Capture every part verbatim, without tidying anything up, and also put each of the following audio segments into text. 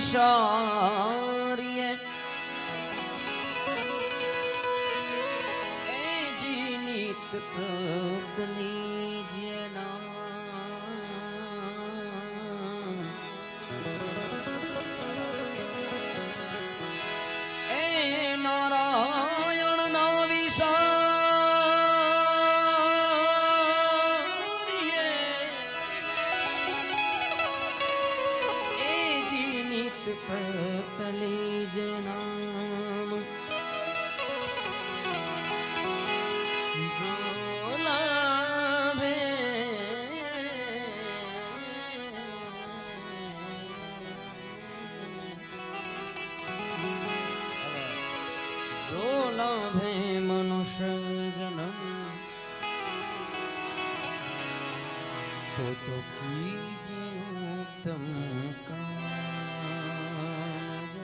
વિસારીએ એ જીનિત પ્રભની જેના એ નારાયણ ના વિસારીએ એ જીનિત પતલી જે નામ જોલાવે જોલાવે મનુષ્ય જન્મ તો તો કીજે ઉત્તમ કાજ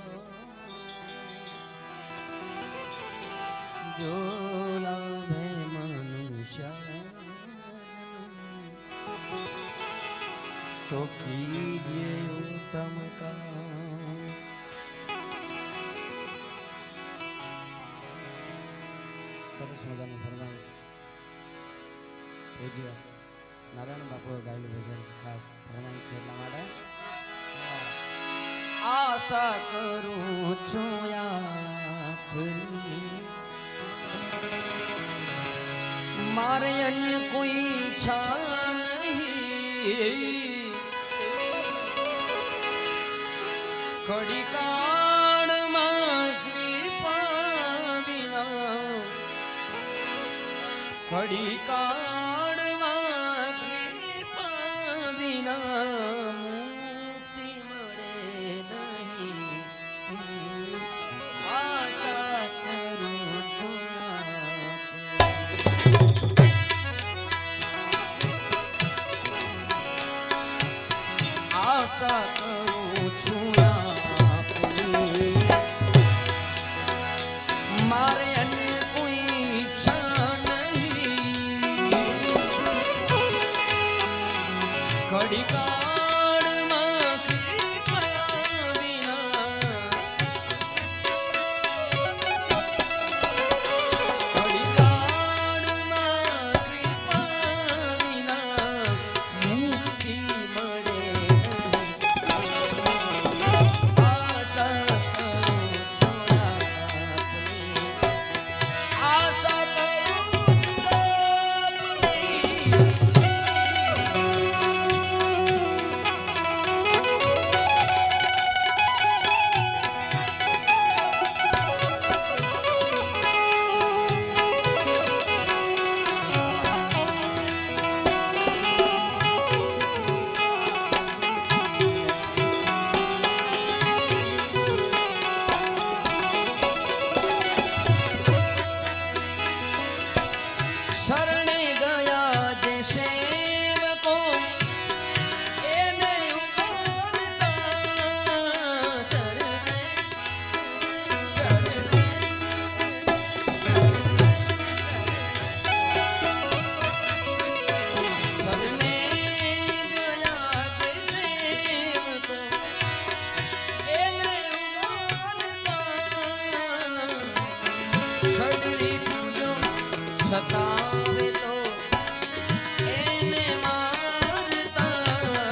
જો લાભે મનુષ્ય તો કીજે ઉત્તમ કામ। સરસ મજાની ફરમાઈશ પૂજ્ય નારાયણ બાપુએ ગાયેલું ભજન ખાસ ફરમાઈશ છે એટલા માટે આશા કરું છું આપની મારે અન્ય કોઈ ઈચ્છા નહીં કડી કાળમાં કૃપા વિના કડી કાળમાં કૃપા વિના મુક્તિ મળે નહીં આશા કરું છું આશા કરું છું આપની મારે અન્ય કોઈ ઈચ્છા નહીં ઘડી કાળમાં કૃપા વિના ઘડી કાળમાં કૃપા વિના મુક્તિ મળે શરણે ગયા જે સેવકો એને ઉતારતા શરણે શરણે શરણે ગયા જે સેવકો એને ઉતારતા શરણી પૂજો સતાવે તો એને મારતા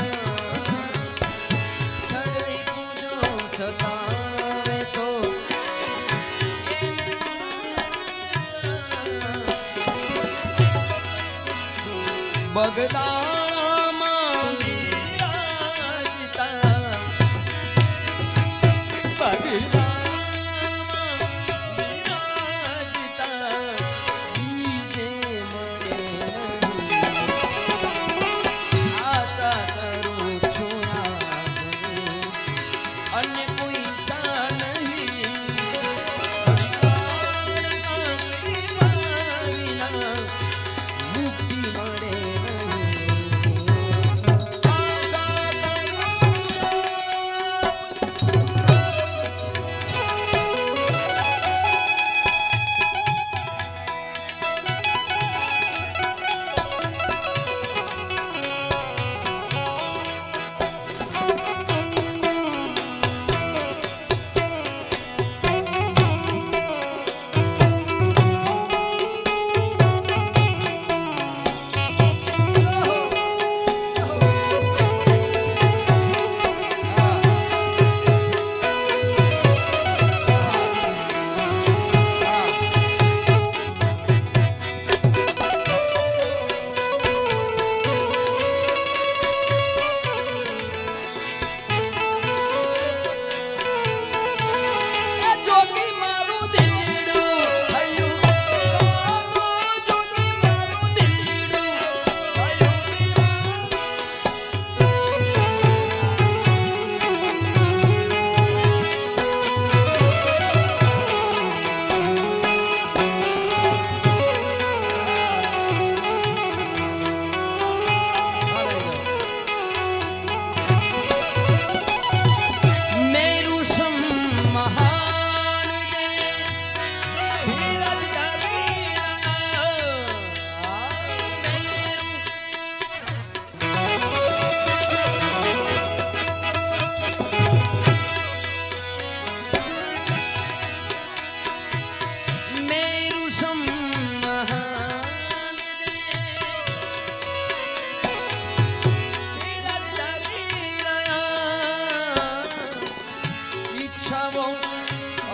સડલી પૂજો સતાવે તો એને બગદામાં વિરાજતા બગદા મુક્તિ મળે નહીં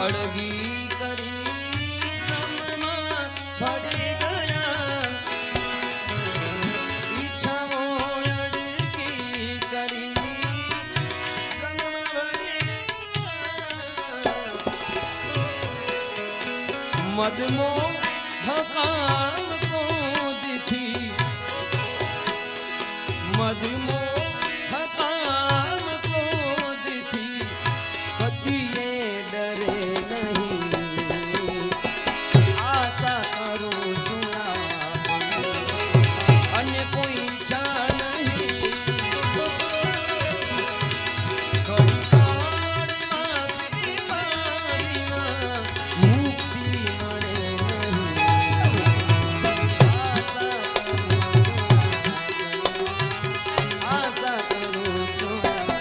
અડગી કરી બ્રહ્મમાં ભળી ગયા ઈચ્છાઓ અડગી કરી બ્રહ્મમાં ભળી મદમો હકામ કો દીથી મદમો હકામ કો દીથી કદીએ ડરે નહીં આશા કરું છું અને કોઈ ઈચ્છા નહીં ઘડી કાળમાં બીમારીમાં મુક્તિ મળે નહીં આશા આશા કરું છું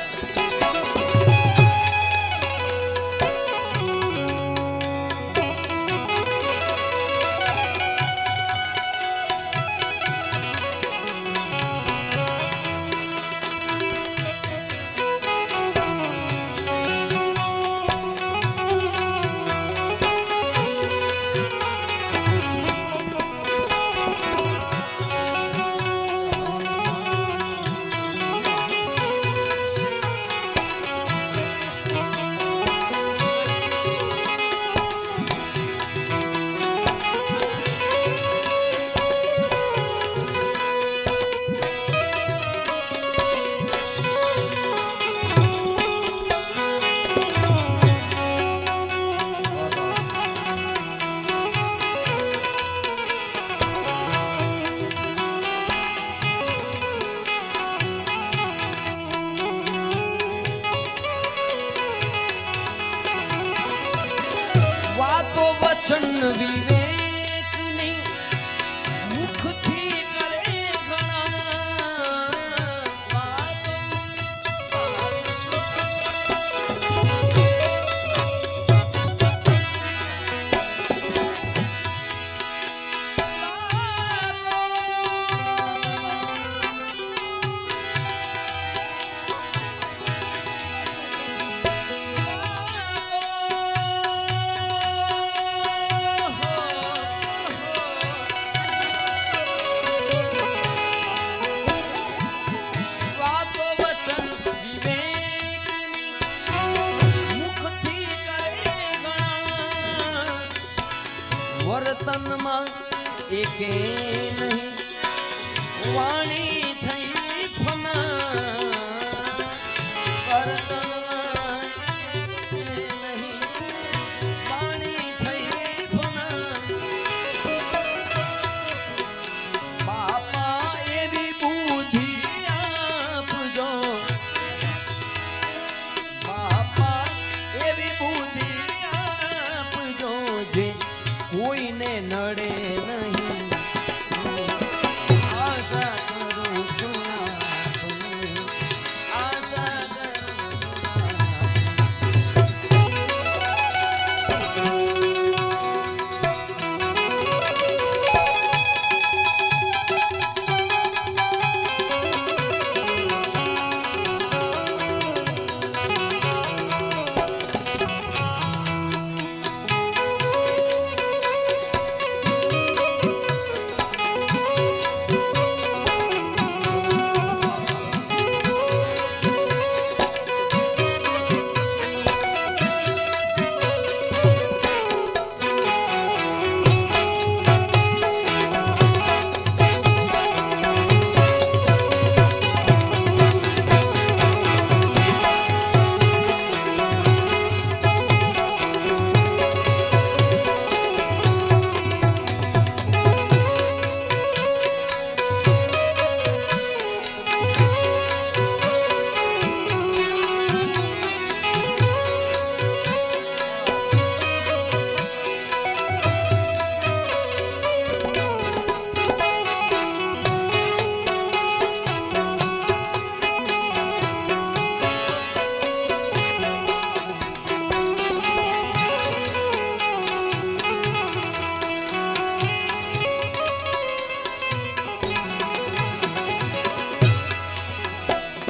વાતો વચન વિવેકની મુખથી કરે ઘણા વાતો વાતો વચન વિવેકની મુખથી કરે ઘણા વર્તનમાં એકે નહીં વાણી થઈ ફના વર્તનમાં એકે નહીં વાણી થઈ ફના બાપા એવી બુદ્ધિ આપજો બાપા એવી બુદ્ધિ આપજો જે કોઈને નડે નહીં આશા કરું છું આપની આશા કરું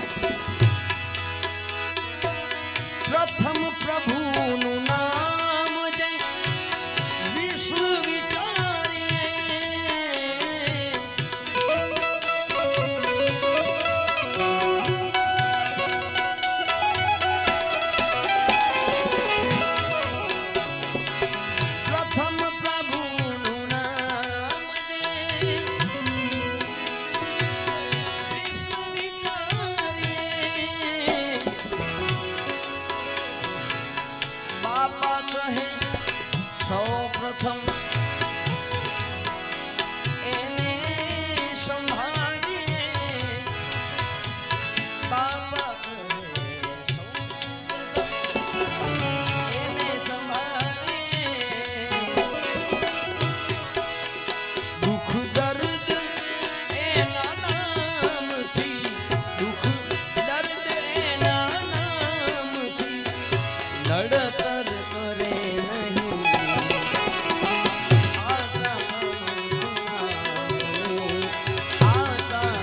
પ્રથમ પ્રભુનું નામ પ્રથમ એને સંભાળીએ બાપા એને સંભાળીએ દુઃખ દર્દ એના નામથી દુઃખ દર્દ એના નામથી લડતર કરે નહીં આશા આશા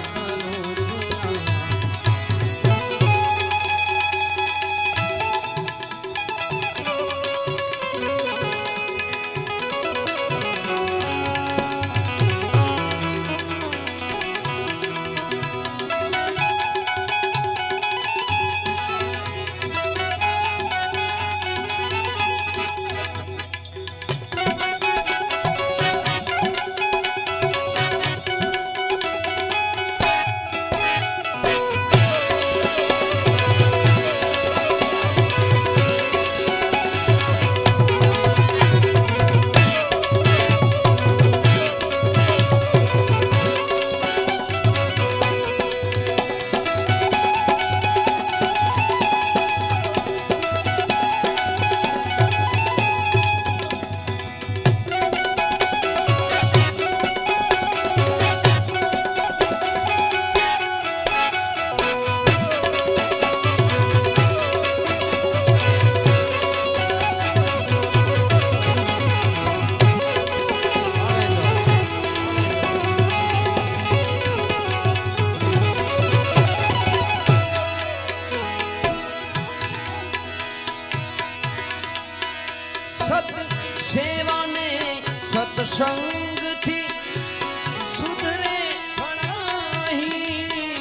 સેવાને સત્સંગથી સુધરે ભણાહી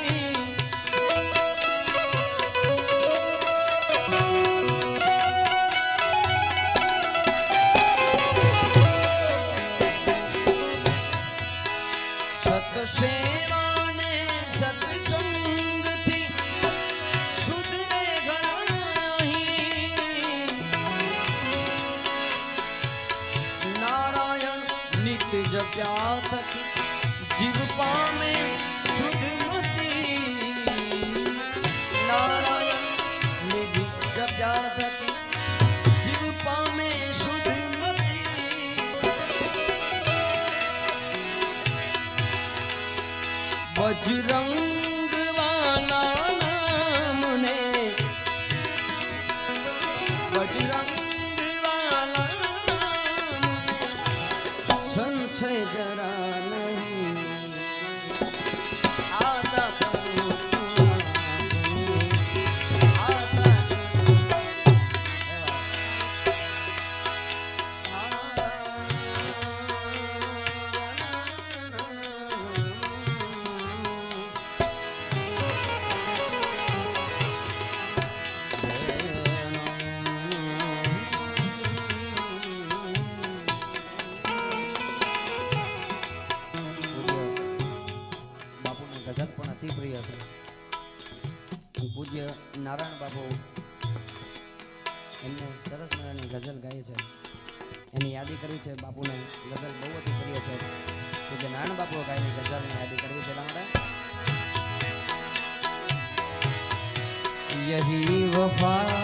સત્સેવાને સત્સંગથી સુધરે જપ્યા થકી જીવ પામે સુજમતી નારાયણ નિધિ જપ્યા થકી જીવ પામે સુજમતી બજરંગ વાલા નામને બજરંગ संशय जरा नहीं आशा करूं आशा પ્રિય છે પૂજ્ય નારાયણ બાપુ એમને સરસ મજાની ગઝલ ગાઈ છે એની યાદી કરવી છે બાપુને ગઝલ બહુ જ પ્રિય છે પૂજ્ય નારાયણ બાપુ ગાયની ગઝલની યાદી કરવી છે તમારે યહી વફા